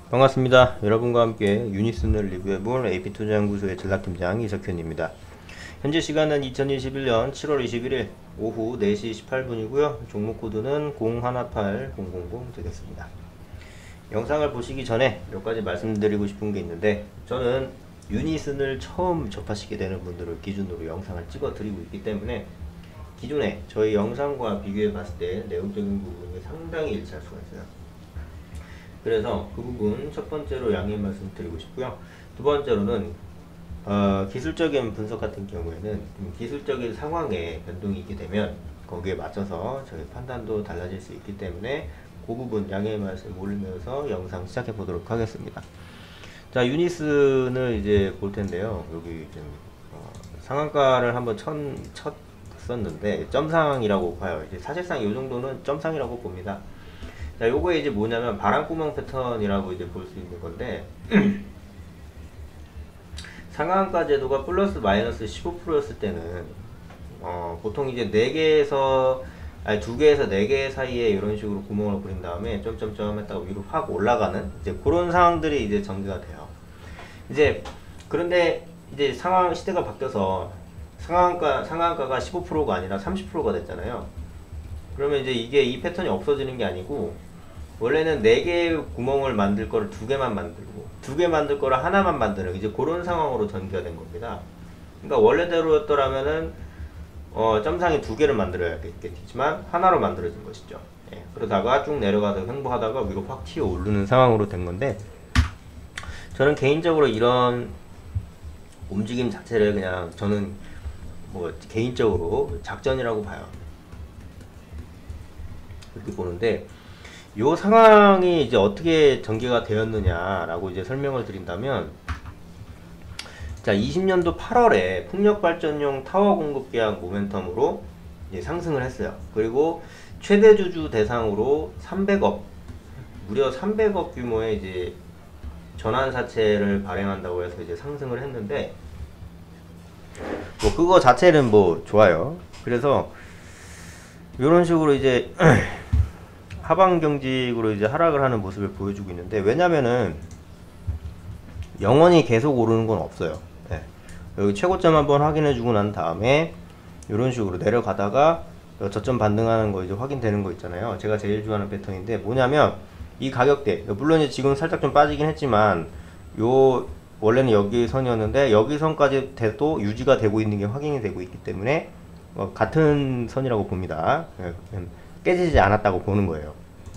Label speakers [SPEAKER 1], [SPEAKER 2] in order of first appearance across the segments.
[SPEAKER 1] 반갑습니다. 여러분과 함께 유니슨을 리뷰해볼 AP투자연구소의 전략팀장 이석현입니다. 현재 시간은 2021년 7월 21일 오후 4시 18분이고요. 종목코드는 018000 되겠습니다. 영상을 보시기 전에 몇 가지 말씀드리고 싶은 게 있는데, 저는 유니슨을 처음 접하시게 되는 분들을 기준으로 영상을 찍어 드리고 있기 때문에 기존에 저희 영상과 비교해 봤을 때 내용적인 부분이 상당히 일치할 수가 있어요. 그래서 그 부분 첫 번째로 양해 말씀드리고 싶고요. 두 번째로는 기술적인 분석 같은 경우에는 기술적인 상황에 변동이 있게 되면 거기에 맞춰서 저희 판단도 달라질 수 있기 때문에 그 부분 양해 말씀 올리면서 영상 시작해 보도록 하겠습니다. 자, 유니슨을 이제 볼 텐데요. 여기 좀 상한가를 한번 쳤었는데 점상이라고 봐요. 이제 사실상 이 정도는 점상이라고 봅니다. 자, 요거에 이제 뭐냐면 바람구멍 패턴이라고 이제 볼 수 있는 건데, 상한가 제도가 플러스 마이너스 15%였을 때는 보통 이제 2개에서 4개 사이에 이런 식으로 구멍을 그린 다음에 점점점 했다가 위로 확 올라가는 이제 그런 상황들이 이제 전개가 돼요. 이제 그런데 이제 시대가 바뀌어서 상한가가 15%가 아니라 30%가 됐잖아요. 그러면 이제 이게 이 패턴이 없어지는 게 아니고, 원래는 4개의 구멍을 만들 거를 2개만 만들고 2개 만들 거를 하나만 만드는 이제 그런 상황으로 전개가 된 겁니다. 그러니까 원래대로였더라면은 점상이 2개를 만들어야겠지만 하나로 만들어진 것이죠. 예, 그러다가 쭉 내려가다가 횡보하다가 위로 확 튀어 오르는 상황으로 된 건데, 저는 개인적으로 이런 움직임 자체를 그냥 저는 뭐 개인적으로 작전이라고 봐요. 그렇게 보는데, 요 상황이 이제 어떻게 전개가 되었느냐라고 이제 설명을 드린다면, 자, 20년도 8월에 풍력발전용 타워 공급 계약 모멘텀으로 이제 상승을 했어요. 그리고 최대 주주 대상으로 300억, 무려 300억 규모의 이제 전환사채를 발행한다고 해서 이제 상승을 했는데, 뭐 그거 자체는 뭐 좋아요. 그래서 이런 식으로 이제 하방 경직으로 이제 하락을 하는 모습을 보여주고 있는데, 왜냐면은 영원히 계속 오르는 건 없어요. 네. 여기 최고점 한번 확인해 주고 난 다음에 이런 식으로 내려가다가 저점 반등하는 거 이제 확인되는 거 있잖아요. 제가 제일 좋아하는 패턴인데, 뭐냐면 이 가격대, 물론 이제 지금 살짝 좀 빠지긴 했지만 요 원래는 여기 선이었는데 여기 선까지 돼도 유지가 되고 있는 게 확인이 되고 있기 때문에 같은 선이라고 봅니다. 깨지지 않았다고 보는 거예요.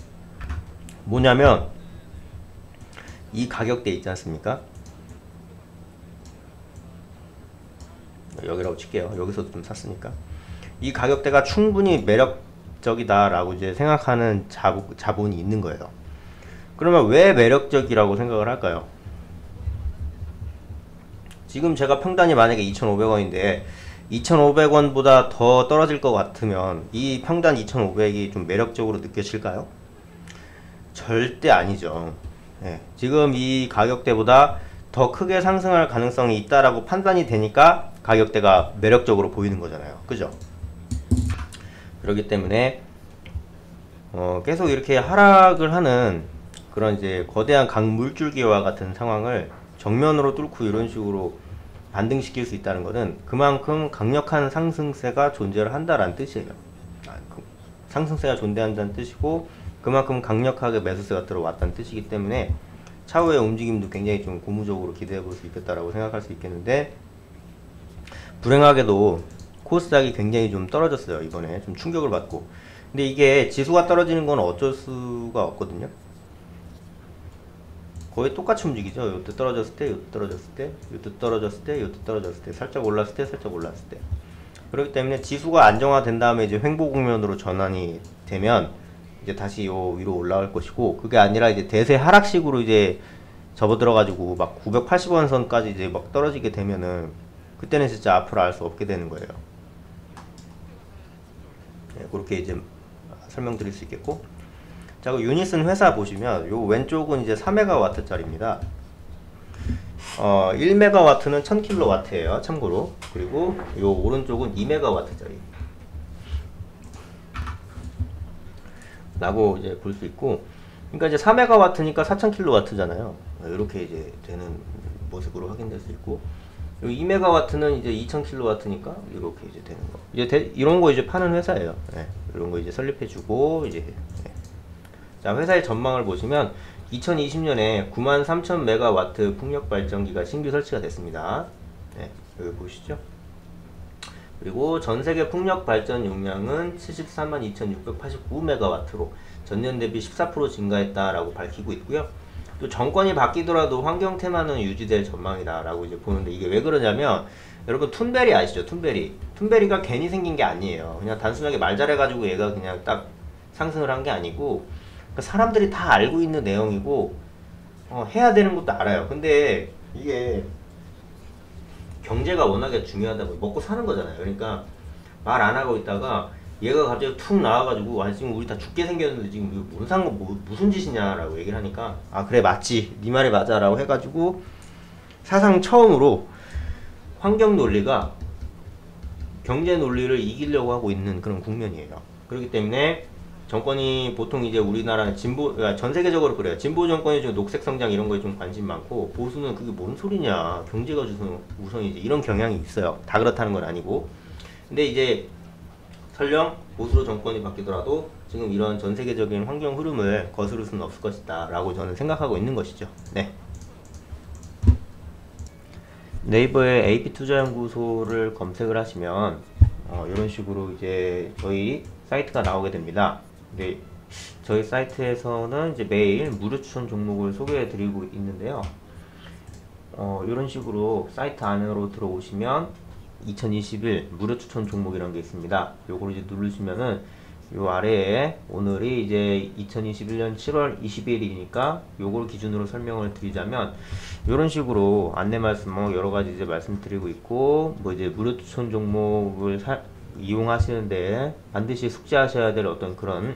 [SPEAKER 1] 뭐냐면 이 가격대 있지 않습니까? 여기라고 칠게요. 여기서도 좀 샀으니까. 이 가격대가 충분히 매력적이다 라고 이제 생각하는 자본이 있는 거예요. 그러면 왜 매력적이라고 생각을 할까요? 지금 제가 평단이 만약에 2,500원인데 2,500원보다 더 떨어질 것 같으면 이 평단 2,500이 좀 매력적으로 느껴질까요? 절대 아니죠. 네, 지금 이 가격대보다 더 크게 상승할 가능성이 있다라고 판단이 되니까 가격대가 매력적으로 보이는 거잖아요. 그죠? 그렇기 때문에 계속 이렇게 하락을 하는 그런 이제 거대한 강물줄기와 같은 상황을 정면으로 뚫고 이런 식으로 반등시킬 수 있다는 것은 그만큼 강력한 상승세가 존재를 한다라는 뜻이에요. 상승세가 존재한다는 뜻이고, 그만큼 강력하게 매수세가 들어왔다는 뜻이기 때문에 차후의 움직임도 굉장히 좀 고무적으로 기대해 볼 수 있겠다라고 생각할 수 있겠는데, 불행하게도 코스닥이 굉장히 좀 떨어졌어요. 이번에 좀 충격을 받고. 근데 이게 지수가 떨어지는 건 어쩔 수가 없거든요. 거의 똑같이 움직이죠. 요때 떨어졌을 때, 요때 떨어졌을 때, 요때 떨어졌을 때, 요때 떨어졌을 때, 살짝 올랐을 때, 살짝 올랐을 때. 그렇기 때문에 지수가 안정화된 다음에 이제 횡보 국면으로 전환이 되면 이제 다시 요 위로 올라갈 것이고, 그게 아니라 이제 대세 하락식으로 이제 접어들어가지고 막 980원 선까지 이제 막 떨어지게 되면은 그때는 진짜 앞으로 알 수 없게 되는 거예요. 네, 그렇게 이제 설명드릴 수 있겠고. 자, 그 유니슨 회사 보시면 요 왼쪽은 이제 4메가와트 짜리입니다. 1메가와트는 1000kW예요. 참고로. 그리고 요 오른쪽은 2메가와트 짜리 라고 이제 볼 수 있고, 그러니까 이제 4메가와트니까 4000kW잖아요. 이렇게 이제 되는 모습으로 확인될 수 있고, 여기 2메가와트는 이제 2000kW니까 이렇게 이제 되는 거. 이제 이런 거 이제 파는 회사예요. 네, 이런 거 이제 설립해주고 이제. 네. 자, 회사의 전망을 보시면 2020년에 93,000메가와트 풍력 발전기가 신규 설치가 됐습니다. 네, 여기 보시죠. 그리고 전 세계 풍력 발전 용량은 742,689메가와트로 전년 대비 14% 증가했다라고 밝히고 있고요. 또 정권이 바뀌더라도 환경 테마는 유지될 전망이다라고 이제 보는데, 이게 왜 그러냐면, 여러분 툰베리 아시죠? 툰베리가 괜히 생긴 게 아니에요. 그냥 단순하게 말 잘해가지고 얘가 그냥 딱 상승을 한 게 아니고, 그러니까 사람들이 다 알고 있는 내용이고 해야 되는 것도 알아요. 근데 이게 경제가 워낙에 중요하다 보니 먹고 사는 거잖아요. 그러니까 말 안 하고 있다가 얘가 갑자기 툭 나와가지고, 아니 지금 우리 다 죽게 생겼는데 지금 이거 무슨 짓이냐라고 얘기를 하니까, 아 그래 맞지, 네 말이 맞아라고 해가지고 사상 처음으로 환경 논리가 경제 논리를 이기려고 하고 있는 그런 국면이에요. 그렇기 때문에 정권이 보통 이제 우리나라는 진보, 그러니까 전 세계적으로 그래요. 진보 정권이 지금 녹색 성장 이런 거에 좀 관심 많고, 보수는 그게 뭔 소리냐, 경제가 우선이지, 이런 경향이 있어요. 다 그렇다는 건 아니고. 근데 이제 설령 보수 정권이 바뀌더라도 지금 이런 전 세계적인 환경 흐름을 거스를 수는 없을 것이다 라고 저는 생각하고 있는 것이죠. 네. 네이버에 AP투자연구소를 검색을 하시면 이런 식으로 이제 저희 사이트가 나오게 됩니다. 근데 저희 사이트에서는 이제 매일 무료 추천 종목을 소개해 드리고 있는데요. 이런 식으로 사이트 안으로 들어오시면 2021 무료 추천 종목이라는 게 있습니다. 요거를 이제 누르시면은 요 아래에 오늘이 이제 2021년 7월 20일이니까 요걸 기준으로 설명을 드리자면, 요런 식으로 안내 말씀 여러 가지 이제 말씀드리고 있고, 뭐 이제 무료 추천 종목을 이용하시는데 반드시 숙지하셔야 될 어떤 그런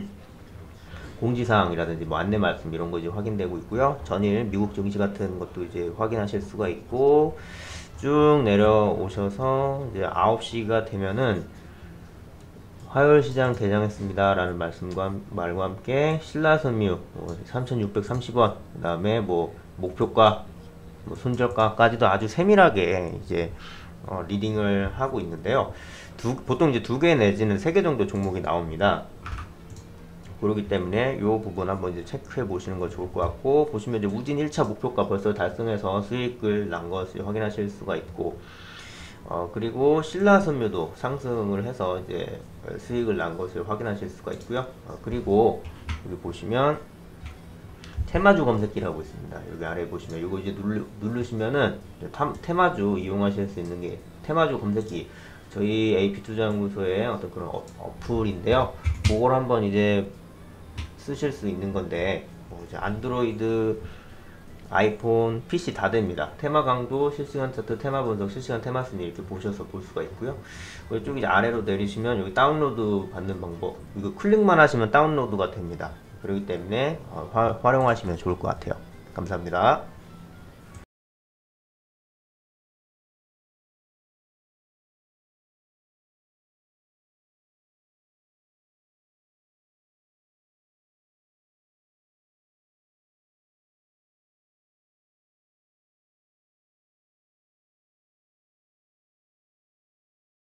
[SPEAKER 1] 공지사항이라든지 뭐 안내 말씀 이런 거 이제 확인되고 있고요. 전일 미국 증시 같은 것도 이제 확인하실 수가 있고, 쭉 내려오셔서 이제 9시가 되면은 화요일 시장 개장했습니다 라는 말과 함께 신라섬유 3,630원, 그 다음에 뭐 목표가, 뭐 손절가까지도 아주 세밀하게 이제 리딩을 하고 있는데요. 보통 이제 2개 내지는 3개 정도 종목이 나옵니다. 그렇기 때문에 이 부분 한번 이제 체크해 보시는 거 좋을 것 같고, 보시면 이제 우진 1차 목표가 벌써 달성해서 수익을 난 것을 확인하실 수가 있고, 그리고 신라섬유도 상승을 해서 이제 수익을 난 것을 확인하실 수가 있고요. 그리고 여기 보시면 테마주 검색기라고 있습니다. 여기 아래 보시면 이거 이제 누르시면은 테마주 이용하실 수 있는 게 테마주 검색기, 저희 AP투자연구소의 어떤 그런 어플인데요. 그걸 한번 이제 쓰실 수 있는 건데, 이제 안드로이드, 아이폰, PC 다 됩니다. 테마 강도, 실시간 차트, 테마 분석, 실시간 테마 순위 이렇게 보셔서 볼 수가 있고요. 이쪽 이제 아래로 내리시면 여기 다운로드 받는 방법, 이거 클릭만 하시면 다운로드가 됩니다. 그렇기 때문에 활용하시면 좋을 것 같아요. 감사합니다.